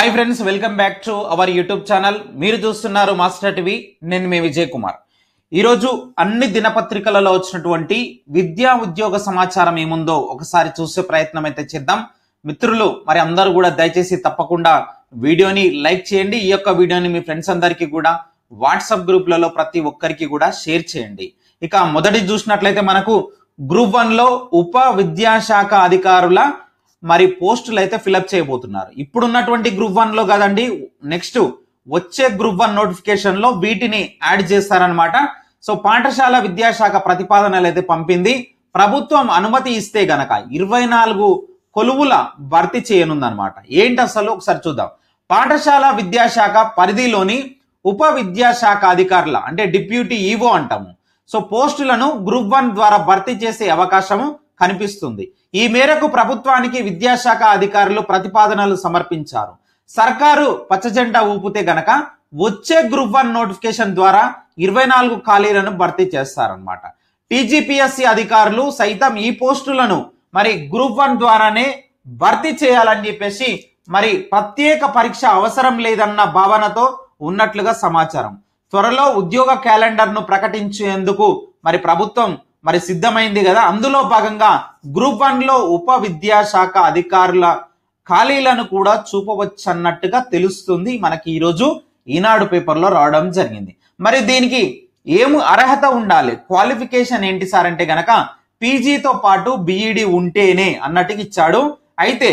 Hi friends, welcome back to our YouTube channel. మీరు చూస్తున్నారు master TV. నేను మీ విజయ్ కుమార్. ఈరోజు అన్ని దినపత్రికలలో వచ్చినటువంటి విద్యా ఉద్యోగ సమాచారం ఏముందో ఒకసారి చూసే ప్రయత్నం అయితే చేద్దాం. మిత్రులు మరి అందరూ కూడా దయచేసి తప్పకుండా వీడియోని లైక్ చేయండి. ఈ యొక్క వీడియోని మీ ఫ్రెండ్స్ అందరికీ కూడా వాట్సాప్ గ్రూప్లలో ప్రతి ఒక్కరికి కూడా షేర్ చేయండి. ఇక మొదటి చూసినట్లయితే మనకు గ్రూప్ 1 లో ఉప విద్యాశాఖ అధికారుల మరి పోస్టులు అయితే ఫిలప్ చేయబోతున్నారు. ఇప్పుడున్నటువంటి గ్రూప్ 1 లో కదండి, నెక్స్ట్ వచ్చే గ్రూప్ 1 నోటిఫికేషన్ లో వీటిని యాడ్ చేస్తారనమాట. సో పాఠశాల విద్యాశాఖ ప్రతిపాదనలు అయితే పంపింది. ప్రభుత్వం అనుమతి ఇస్తే గనక 24 కొలువుల భర్తీ చేయనుందనమాట. ఏంటి అసలు ఒకసారి చూద్దాం. పాఠశాల విద్యాశాఖ పరిధిలోని ఉప విద్యాశాఖ అధికారుల అంటే డిప్యూటీ ఈవో అంటాము. సో పోస్టులను గ్రూప్ 1 ద్వారా భర్తీ చేసే అవకాశము కనిపిస్తుంది. ఈ మేరకు ప్రభుత్వానికి విద్యాశాఖ అధికారులు ప్రతిపాదనలు సమర్పించారు. సర్కారు పచ్చజెండా ఊపితే గనక వచ్చే గ్రూప్ 1 నోటిఫికేషన్ ద్వారా 24 ఖాళీలను భర్తీ చేస్తారనమాట. టీజీపీఎస్సీ అధికారులు సైతం ఈ పోస్టులను మరి గ్రూప్ 1 ద్వారానే భర్తీ చేయాలని చెప్పేసి మరి ప్రత్యేక పరీక్ష అవసరం లేదన్న భావనతో ఉన్నట్లుగా సమాచారం. త్వరలో ఉద్యోగ క్యాలెండర్ ను ప్రకటించేందుకు మరి ప్రభుత్వం మరి సిద్ధమైంది కదా. అందులో భాగంగా గ్రూప్ 1 లో ఉప విద్యాశాఖ అధికారుల ఖాళీలను కూడా చూపవచ్చన్నట్టుగా తెలుస్తుంది. మనకి ఈరోజు ఈనాడు పేపర్లో రావడం జరిగింది. మరి దీనికి ఏం అర్హత ఉండాలి, క్వాలిఫికేషన్ ఏంటి సార్ అంటే గనక పీజీతో పాటు బీఈడి ఉంటేనే అన్నట్టుగా ఇచ్చాడు. అయితే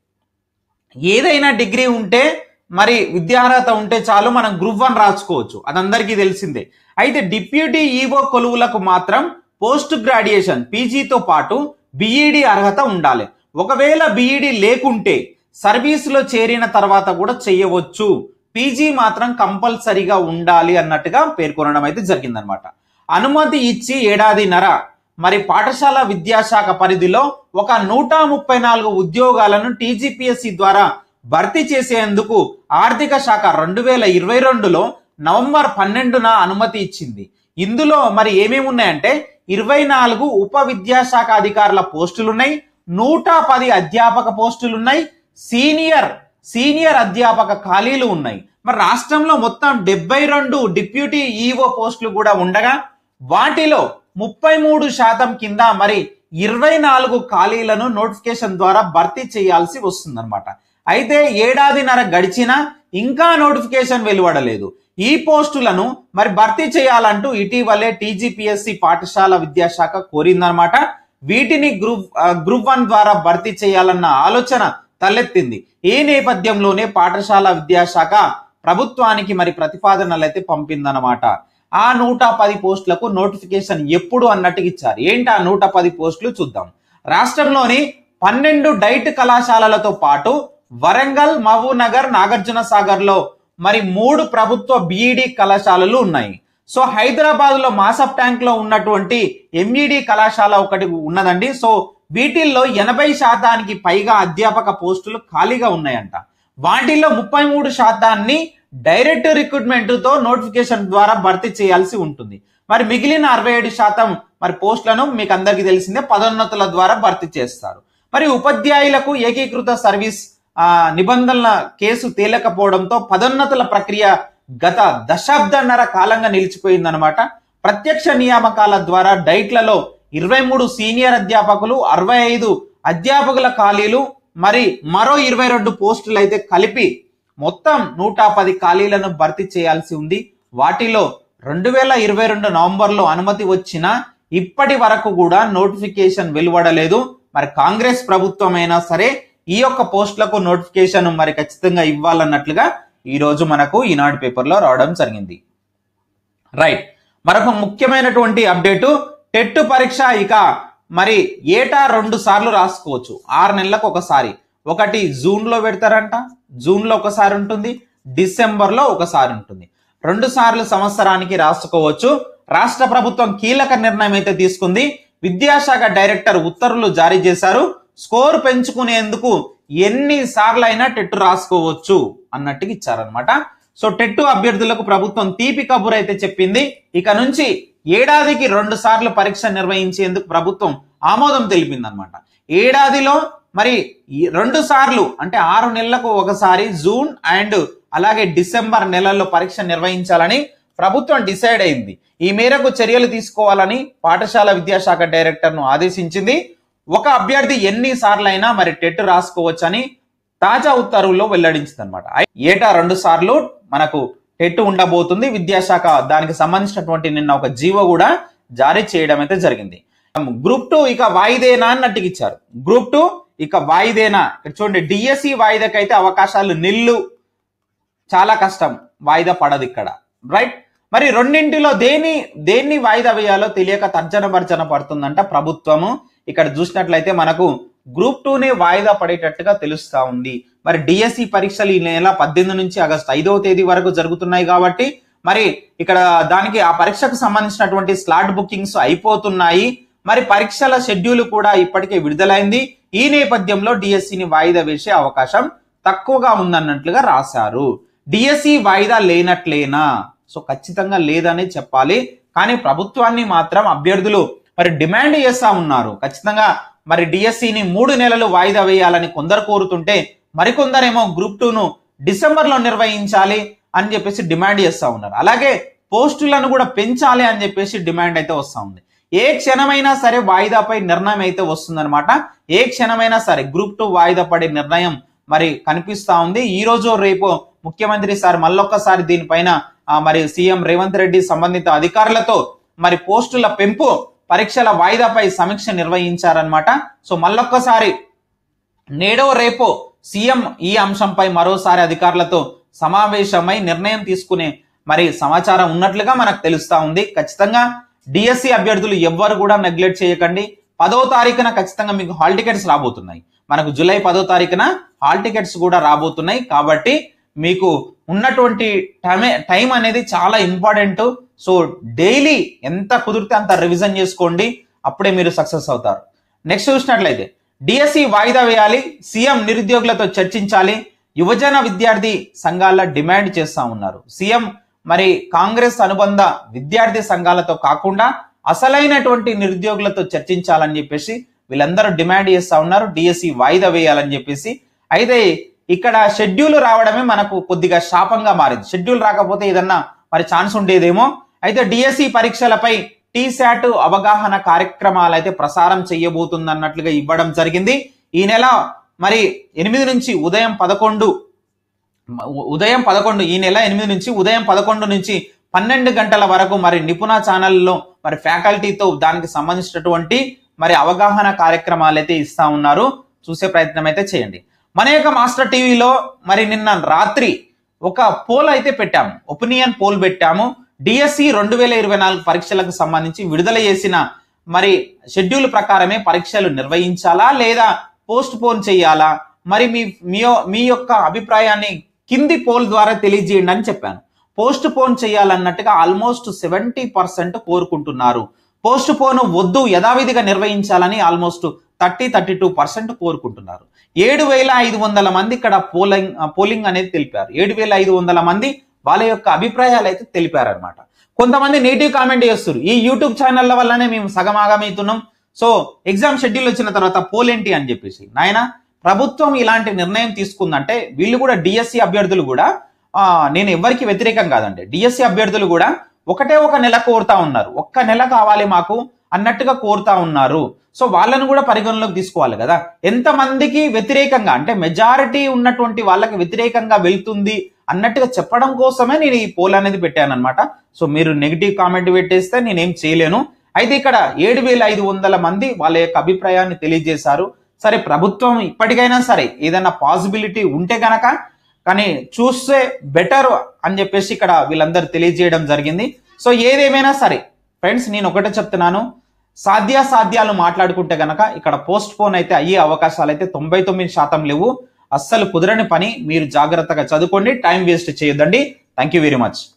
ఏదైనా డిగ్రీ ఉంటే మరి విద్యార్హత ఉంటే చాలు మనం గ్రూప్ 1 రాసుకోవచ్చు, అదందరికీ తెలిసిందే. అయితే డిప్యూటీ ఈవో కొలువులకు మాత్రం పోస్ట్ గ్రాడ్యుయేషన్ పీజీతో పాటు బీఈడి అర్హత ఉండాలి. ఒకవేళ బీఈడి లేకుంటే సర్వీసులో చేరిన తర్వాత కూడా చేయవచ్చు. పీజీ మాత్రం కంపల్సరీగా ఉండాలి అన్నట్టుగా పేర్కొనడం అయితే జరిగిందనమాట. అనుమతి ఇచ్చి ఏడాదిన్నర మరి పాఠశాల విద్యాశాఖ పరిధిలో ఒక 134 ఉద్యోగాలను టీజీపీఎస్సీ ద్వారా భర్తీ చేసేందుకు ఆర్థిక శాఖ 2022లో నవంబర్ 12న అనుమతి ఇచ్చింది. ఇందులో మరి ఏమేమి ఉన్నాయంటే 24 ఉప విద్యాశాఖ అధికారుల పోస్టులున్నాయి, 110 అధ్యాపక పోస్టులున్నాయి, సీనియర్ అధ్యాపక ఖాళీలు ఉన్నాయి. మరి రాష్ట్రంలో మొత్తం 72 డిప్యూటీ ఈవో పోస్టులు కూడా ఉండగా వాటిలో 33% కింద మరి 24 ఖాళీలను నోటిఫికేషన్ ద్వారా భర్తీ చేయాల్సి వస్తుందన్నమాట. అయితే ఏడాదిన్నర గడిచినా ఇంకా నోటిఫికేషన్ వెలువడలేదు. ఈ పోస్టులను మరి భర్తీ చేయాలంటూ ఇటీవలే టీజీపీఎస్సీ పాఠశాల విద్యాశాఖ కోరిందనమాట. వీటిని గ్రూప్ 1 ద్వారా భర్తీ చేయాలన్న ఆలోచన తలెత్తింది. ఈ నేపథ్యంలోనే పాఠశాల విద్యాశాఖ ప్రభుత్వానికి మరి ప్రతిపాదనలు అయితే పంపిందనమాట. ఆ 110 పోస్టులకు నోటిఫికేషన్ ఎప్పుడు అన్నట్టుగా ఇచ్చారు. ఏంటి ఆ 110 పోస్టులు చూద్దాం. రాష్ట్రంలోని 12 డైట్ కళాశాలలతో పాటు వరంగల్, మహబూబ్నగర్, నాగార్జున సాగర్ లో మరి 3 ప్రభుత్వ బీఈడి కళాశాలలు ఉన్నాయి. సో హైదరాబాద్ లో మాసప్ ట్యాంక్ లో ఉన్నటువంటి ఎంఈడి కళాశాల ఒకటి ఉన్నదండి. సో వీటిల్లో 80% పైగా అధ్యాపక పోస్టులు ఖాళీగా ఉన్నాయంట. వాటిల్లో 33% డైరెక్ట్ రిక్రూట్మెంట్ తో నోటిఫికేషన్ ద్వారా భర్తీ చేయాల్సి ఉంటుంది. మరి మిగిలిన 67% మరి పోస్టులను మీకు అందరికీ తెలిసిందే పదోన్నతుల ద్వారా భర్తీ చేస్తారు. మరి ఉపాధ్యాయులకు ఏకీకృత సర్వీస్ నిబంధనల కేసు తేలకపోవడంతో పదోన్నతుల ప్రక్రియ గత దశాబ్దన్నర కాలంగా నిలిచిపోయిందనమాట. ప్రత్యక్ష నియామకాల ద్వారా డైట్లలో 23 సీనియర్ అధ్యాపకులు, 65 అధ్యాపకుల ఖాళీలు, మరి మరో 22 పోస్టులు అయితే కలిపి మొత్తం 110 ఖాళీలను భర్తీ చేయాల్సి ఉంది. వాటిలో 2022 నవంబర్లో అనుమతి వచ్చినా ఇప్పటి వరకు కూడా నోటిఫికేషన్ వెలువడలేదు. మరి కాంగ్రెస్ ప్రభుత్వం అయినా సరే ఈ యొక్క పోస్టులకు నోటిఫికేషన్ మరి ఖచ్చితంగా ఇవ్వాలన్నట్లుగా ఈ రోజు మనకు ఈనాడు పేపర్లో రావడం జరిగింది. రైట్, మరొక ముఖ్యమైనటువంటి అప్డేటు, టెట్ పరీక్ష ఇక మరి ఏటా 2 సార్లు రాసుకోవచ్చు. 6 నెలలకు ఒకసారి. ఒకటి జూన్లో పెడతారంట, జూన్లో ఒకసారి ఉంటుంది, డిసెంబర్లో ఒకసారి ఉంటుంది. 2 సార్లు సంవత్సరానికి రాసుకోవచ్చు. రాష్ట్ర ప్రభుత్వం కీలక నిర్ణయం అయితే తీసుకుంది. విద్యాశాఖ డైరెక్టర్ ఉత్తర్వులు జారీ చేశారు. స్కోర్ పెంచుకునేందుకు ఎన్ని సార్లైనా టెట్ రాసుకోవచ్చు అన్నట్టుగా ఇచ్చారనమాట. సో టెట్ అభ్యర్థులకు ప్రభుత్వం తీపి కబురు అయితే చెప్పింది. ఇక నుంచి ఏడాదికి 2 సార్లు పరీక్ష నిర్వహించేందుకు ప్రభుత్వం ఆమోదం తెలిపింది అనమాట. ఏడాదిలో మరి 2 సార్లు అంటే 6 నెలలకు ఒకసారి జూన్ అండ్ అలాగే డిసెంబర్ నెలల్లో పరీక్ష నిర్వహించాలని ప్రభుత్వం డిసైడ్ అయింది. ఈ మేరకు చర్యలు తీసుకోవాలని పాఠశాల విద్యాశాఖ డైరెక్టర్ను ఆదేశించింది. ఒక అభ్యర్థి ఎన్ని సార్లైనా మరి టెట్ రాసుకోవచ్చని తాజా ఉత్తర్వుల్లో వెల్లడించింది అనమాట. ఏటా 2 సార్లు మనకు టెట్ ఉండబోతుంది. విద్యాశాఖ దానికి సంబంధించినటువంటి నిన్న ఒక జీవో కూడా జారీ చేయడం అయితే జరిగింది. గ్రూప్ 2 ఇక వాయిదేనా అన్నట్టుగా ఇచ్చారు. గ్రూప్ 2 ఇక వాయిదేనా, చూడండి డిఎస్సి వాయిదాకైతే అవకాశాలు నిల్లు, చాలా కష్టం, వాయిదా పడదు ఇక్కడ, రైట్. మరి రెండింటిలో దేన్ని వాయిదా వేయాలో తెలియక తర్జన భర్జన పడుతుందంట ప్రభుత్వము. ఇక్కడ చూసినట్లయితే మనకు గ్రూప్ 2నే వాయిదా పడేటట్టుగా తెలుస్తా ఉంది. మరి డిఎస్సి పరీక్షలు ఈ నెల 18 నుంచి ఆగస్టు 5వ తేదీ వరకు జరుగుతున్నాయి కాబట్టి మరి ఇక్కడ దానికి ఆ పరీక్షకు సంబంధించినటువంటి స్లాట్ బుకింగ్స్ అయిపోతున్నాయి. మరి పరీక్షల షెడ్యూల్ కూడా ఇప్పటికే విడుదలైంది. ఈ నేపథ్యంలో డిఎస్సిని వాయిదా వేసే అవకాశం తక్కువగా ఉందన్నట్లుగా రాశారు. డిఎస్సి వాయిదా లేనట్లేనా? సో ఖచ్చితంగా లేదనే చెప్పాలి. కానీ ప్రభుత్వాన్ని మాత్రం అభ్యర్థులు మరి డిమాండ్ చేస్తా ఉన్నారు. ఖచ్చితంగా మరి డిఎస్సిని 3 నెలలు వాయిదా వేయాలని కొందరు కోరుతుంటే మరికొందరేమో గ్రూప్ 2ను డిసెంబర్లో నిర్వహించాలి అని చెప్పేసి డిమాండ్ చేస్తా ఉన్నారు. అలాగే పోస్టులను కూడా పెంచాలి అని చెప్పేసి డిమాండ్ అయితే వస్తా ఉంది. ఏ క్షణమైనా సరే వాయిదాపై నిర్ణయం అయితే వస్తుందన్నమాట. ఏ క్షణమైనా సరే గ్రూప్ 2 వాయిదా పడే నిర్ణయం మరి కనిపిస్తా ఉంది. ఈ రోజు రేపు ముఖ్యమంత్రి సార్ మళ్ళొక్కసారి దీనిపైన మరి సీఎం రేవంత్ రెడ్డి సంబంధిత అధికారులతో మరి పోస్టుల పెంపు, పరీక్షల వాయిదాపై సమీక్ష నిర్వహించారనమాట. సో మళ్ళొక్కసారి నేడో రేపో సీఎం ఈ అంశంపై మరోసారి అధికారులతో సమావేశమై నిర్ణయం తీసుకునే మరి సమాచారం ఉన్నట్లుగా మనకు తెలుస్తా ఉంది. ఖచ్చితంగా డిఎస్సి అభ్యర్థులు ఎవ్వరు కూడా నెగ్లెక్ట్ చేయకండి. 10వ తారీఖున ఖచ్చితంగా మీకు హాల్ టికెట్స్ రాబోతున్నాయి. మనకు జూలై 10వ తారీఖున హాల్ టికెట్స్ కూడా రాబోతున్నాయి. కాబట్టి మీకు ఉన్నటువంటి టైం అనేది చాలా ఇంపార్టెంట్. సో డైలీ ఎంత కుదిరితే అంత రివిజన్ చేసుకోండి, అప్పుడే మీరు సక్సెస్ అవుతారు. నెక్స్ట్ చూసినట్లయితే డిఎస్సి వాయిదా వేయాలి, సీఎం నిరుద్యోగులతో చర్చించాలి, యువజన విద్యార్థి సంఘాల డిమాండ్ చేస్తా ఉన్నారు. సీఎం మరి కాంగ్రెస్ అనుబంధ విద్యార్థి సంఘాలతో కాకుండా అసలైనటువంటి నిరుద్యోగులతో చర్చించాలని చెప్పేసి వీళ్ళందరూ డిమాండ్ చేస్తా ఉన్నారు. డిఎస్సి వాయిదా వేయాలని చెప్పేసి. అయితే ఇక్కడ షెడ్యూల్ రావడమే మనకు కొద్దిగా శాపంగా మారింది. షెడ్యూల్ రాకపోతే ఏదన్నా మరి ఛాన్స్ ఉండేదేమో. అయితే డిఎస్సి పరీక్షలపై టీశాట్ అవగాహన కార్యక్రమాలు అయితే ప్రసారం చేయబోతుంది అన్నట్లుగా ఇవ్వడం జరిగింది. ఈ నెల మరి 8 నుంచి ఉదయం 11 ఈ నెల 8 నుంచి ఉదయం 11 నుంచి 12 గంటల వరకు మరి నిపుణ ఛానల్లో మరి ఫ్యాకల్టీతో దానికి సంబంధించినటువంటి మరి అవగాహన కార్యక్రమాలు అయితే ఇస్తా ఉన్నారు. చూసే ప్రయత్నం అయితే చేయండి. మన యొక్క మాస్టర్ టీవీలో మరి నిన్న రాత్రి ఒక పోల్ అయితే పెట్టాము, ఒపీనియన్ పోల్ పెట్టాము. డిఎస్సి 2024 పరీక్షలకు సంబంధించి విడుదల చేసిన మరి షెడ్యూల్ ప్రకారమే పరీక్షలు నిర్వహించాలా లేదా పోస్ట్ పోన్ చేయాలా, మరి మీ యొక్క అభిప్రాయాన్ని కింది పోల్ ద్వారా తెలియజేయండి అని చెప్పాను. పోస్ట్ పోన్ చేయాలన్నట్టుగా ఆల్మోస్ట్ 70% కోరుకుంటున్నారు. పోస్ట్ పోన్ వద్దు, యథావిధిగా నిర్వహించాలని ఆల్మోస్ట్ 32% కోరుకుంటున్నారు. 7,500 మంది ఇక్కడ పోలింగ్ అనేది తెలిపారు. 7,500 మంది వాళ్ళ యొక్క అభిప్రాయాలు అయితే తెలిపారనమాట. కొంతమంది నెగిటివ్ కామెంట్ చేస్తారు, ఈ యూట్యూబ్ ఛానళ్ల వల్లనే మేము సగమాగమవుతున్నాం, సో ఎగ్జామ్ షెడ్యూల్ వచ్చిన తర్వాత పోల్ ఏంటి అని చెప్పేసి. నాయన ప్రభుత్వం ఇలాంటి నిర్ణయం తీసుకుందంటే వీళ్ళు కూడా డిఎస్సి అభ్యర్థులు కూడా నేను ఎవరికి వ్యతిరేకం కాదండి. డిఎస్సి అభ్యర్థులు కూడా ఒకటే ఒక నెల కోరుతా ఉన్నారు, ఒక్క నెల కావాలి మాకు అన్నట్టుగా కోరుతా ఉన్నారు. సో వాళ్ళను కూడా పరిగణలోకి తీసుకోవాలి కదా. ఎంతమందికి వ్యతిరేకంగా అంటే మెజారిటీ ఉన్నటువంటి వాళ్ళకి వ్యతిరేకంగా వెళ్తుంది అన్నట్టుగా చెప్పడం కోసమే నేను ఈ పోల్ అనేది పెట్టాను అనమాట. సో మీరు నెగిటివ్ కామెంట్ పెట్టేస్తే నేనేం చేయలేను. అయితే ఇక్కడ 7,500 మంది వాళ్ళ యొక్క అభిప్రాయాన్ని తెలియజేశారు. సరే ప్రభుత్వం ఇప్పటికైనా సరే ఏదైనా పాసిబిలిటీ ఉంటే గనక కానీ చూస్తే బెటర్ అని చెప్పేసి ఇక్కడ వీళ్ళందరూ తెలియజేయడం జరిగింది. సో ఏదేమైనా సరే ఫ్రెండ్స్, నేను ఒకటే చెప్తున్నాను, సాధ్యాలు మాట్లాడుకుంటే గనక ఇక్కడ పోస్ట్ పోన్ అయితే అయ్యే అవకాశాలు అయితే 99% లేవు. అస్సలు కుదరని పని. మీరు జాగ్రత్తగా చదువుకోండి, టైం వేస్ట్ చేయొద్దండి. Thank you very much.